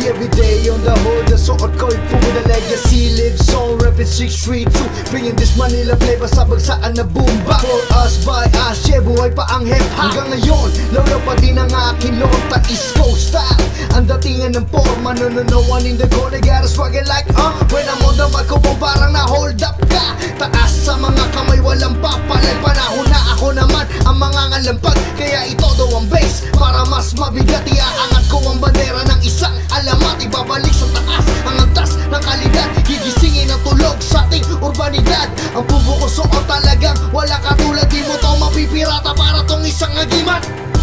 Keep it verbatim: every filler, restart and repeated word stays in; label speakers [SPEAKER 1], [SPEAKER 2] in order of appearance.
[SPEAKER 1] everyday on the hood, the Suot ko'y Fubu, the legacy lives on. Reppin' six three two, bringing this Manila flavor sa bagsaan na boom back. For us, by us, yeah, buhay pa ang hip-hop. Hanggang ngayon, lolo pa din ang aking lota, East Coast style. Ang datingan ng forma, no no no one in the corner, gotta swag it like uh when I'm on the microphone, parang na-hold up ka. Taas sa mga kamay, walang papalay. Panahon na ako naman ang mga ngalampag, kaya ito daw ang base para mas mabigat. Iaangat ko ang bandera ng isang alamat, ibabalik sa taas ang antas ng kalidad. Gigisingin ang tulog sa ating urbanidad. Ang Fubu ko Suot talagang walang katulad. Di mo to mapipirata para tong isang agimat.